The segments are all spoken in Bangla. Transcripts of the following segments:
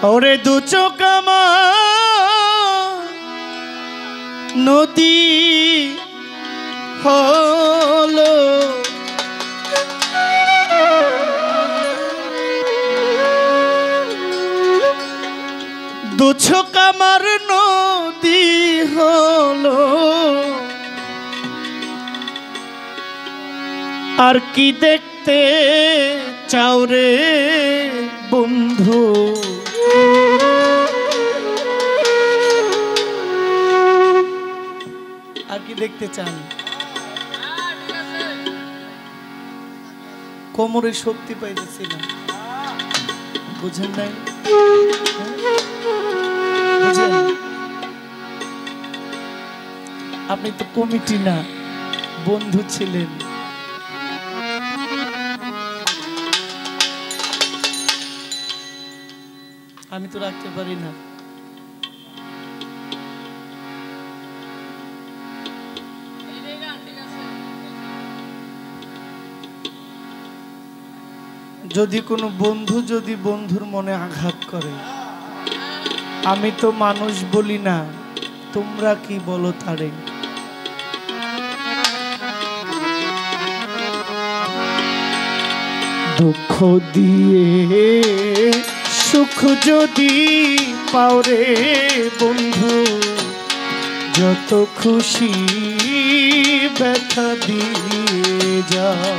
ওরে দু চোখ আমার নদী হলো দু চোখ আমার নদী হলো আর কি দেখতে চাও রে বন্ধু আর কি দেখতে চান কোমরে শক্তি পাইতেছি না বুঝেন নাই বুঝেন আপনি তো কমিটি না বন্ধু ছিলেন আমি তো রাখতে পারি না যদি কোনো বন্ধু যদি বন্ধুর মনে আঘাত করে আমি তো মানুষ বলি না তোমরা কি বলো তারে দুঃখ দিয়ে সুখ যদি পাওরে বন্ধু যত খুশি ব্যথা দিয়ে যাও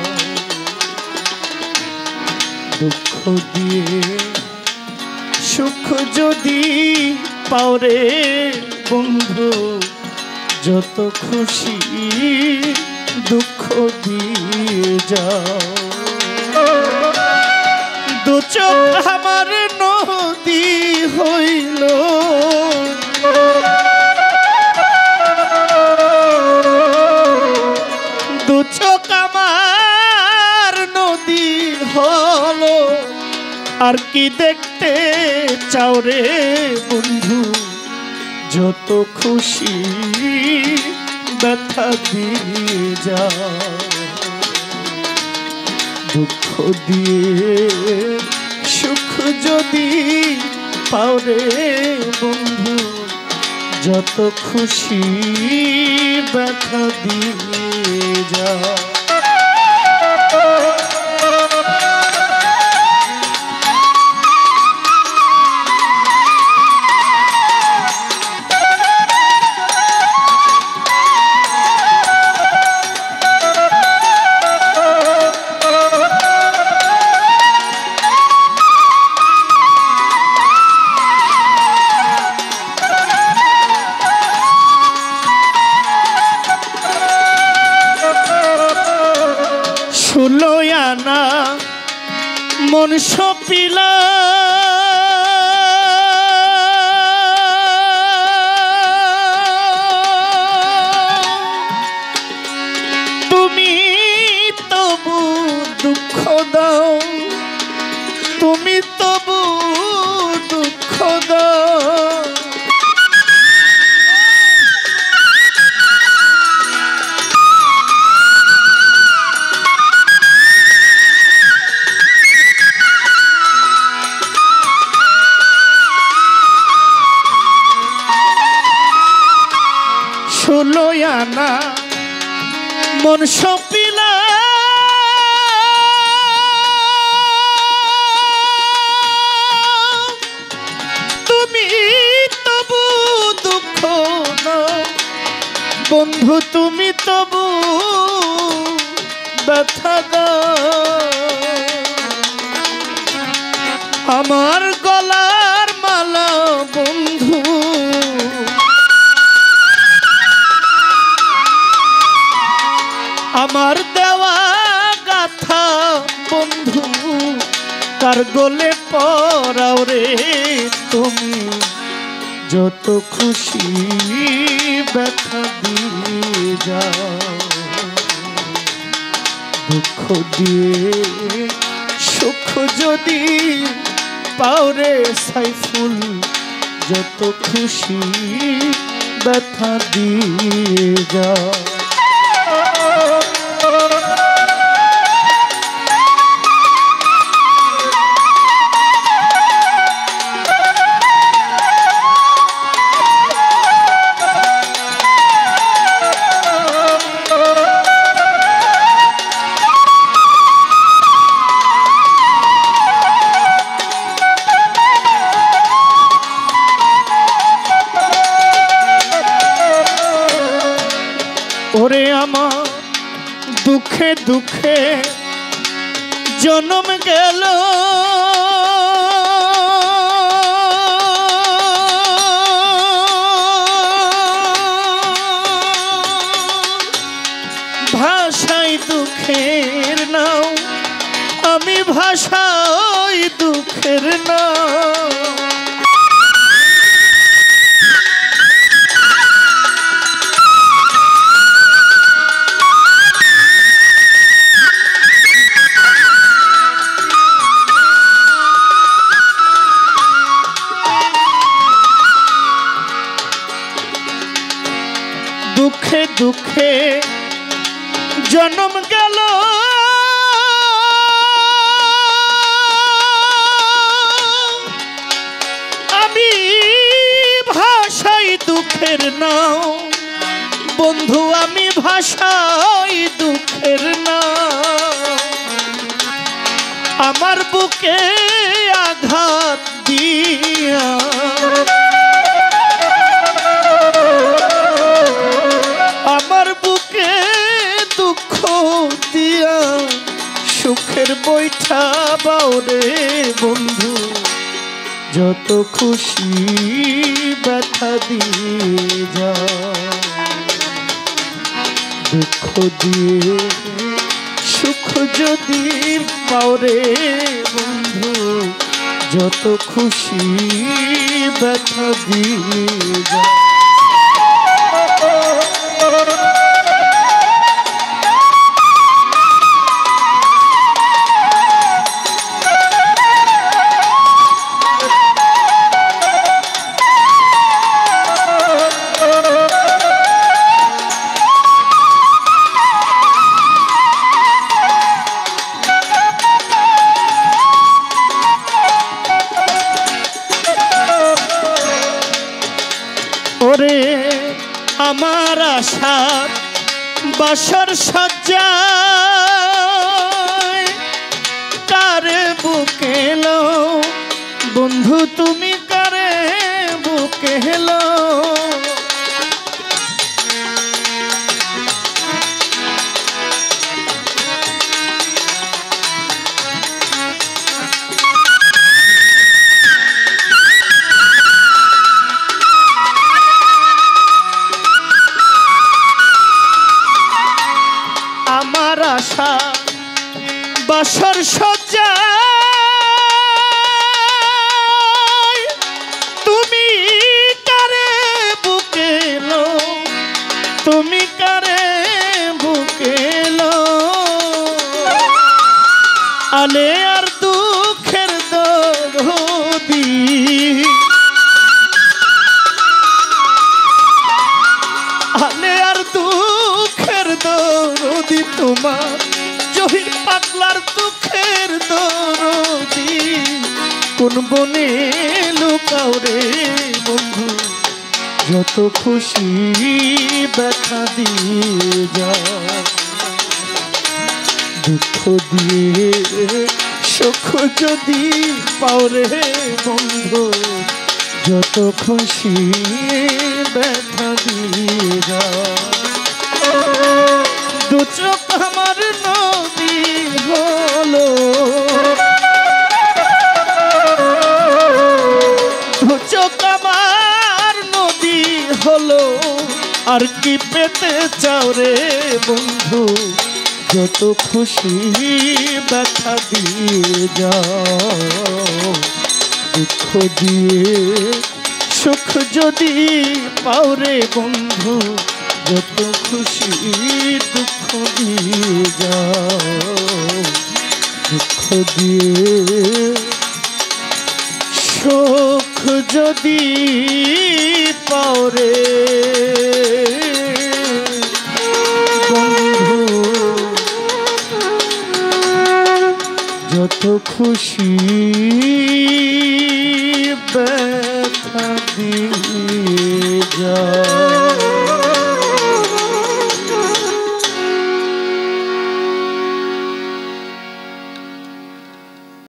দুঃখ দিয়ে সুখ যদি পাওরে বন্ধু যত খুশি দুঃখ দিয়ে যাও দু চোখ আমার নদী হইল দু চোখ আমার নদী হলো আর কি দেখতে চাও রে বন্ধু যত খুশি ব্যথা দিয়ে যাও দুঃখ দিয়ে সুখ যদি পাওরে বন্ধু যত খুশি ব্যথা দিয়ে যাও ষোলোয়ানা মন সপিলা তুমি তবু দুঃখ দাও তুমি তবু দুঃখ দাও ষোলোয়ানা মন সপিলা তুমি তবু দুঃখ নাও বন্ধু তুমি তবু ব্যথা দাও আমার গলার মালা বন্ধু আমার দেওয়া গাথা বন্ধু কার গলে পরাও রে তুমি যত খুশি ব্যথা দিয়ে যাও দুঃখ দিয়ে সুখ যদি পাওরে সাইফুল যত খুশি ব্যথা দিয়ে যাও ওরে আমার দুঃখে দুঃখে জন্ম গেল, ভাষাই দুঃখের নাও, আমি ভাষাই দুঃখের নাও। দুঃখে দুঃখে জন্ম গেল, আমি ভাষাই দুঃখের নাও, বন্ধু আমি ভাষাই দুঃখের নাও। আমার বুকে আঘাত দিয়া আমার বুকে দুঃখ দিয়া সুখের বৈঠা বাউরে বন্ধু, যত খুশি ব্যথা দিয়ে যা। দুঃখ দিয়ে সুখ যদি পাওরে বন্ধু, যত খুশি ব্যথা দিয়ে যা। ওরে আমার আশার বাসর সজ্জায় কারে বুকে এলো বন্ধু, তুমি কারে বুকে এলো। আমার আশা বাসর সজ্জায় তুমি কারে বুকে এলো, তুমি কারে বুকে এলো। আলে আর দুঃখের দরদি, আলে আর দুঃখের দরদি, তোমার জহির পাগলার দুঃখের দরদি, কোন বনে লুকাও রে বন্ধু, যত খুশি ব্যথা দিয়ে যা। দুঃখ দিয়ে সুখ যদি পাও রে বন্ধু, যত খুশি ব্যথা দিয়ে যা। দু চোখ আমার নদী হলো, দু চোখ আমার নদী হলো, আর কি পেতে চাও রে বন্ধু, যত খুশি ব্যথা দিয়ে যাও। দুঃখ দিয়ে সুখ যদি পাও রে বন্ধু, যত খুশি দুঃখ দিয়ে যাও। দুঃখ দিয়ে সুখ যদি পাও রে বন্ধু, যত খুশি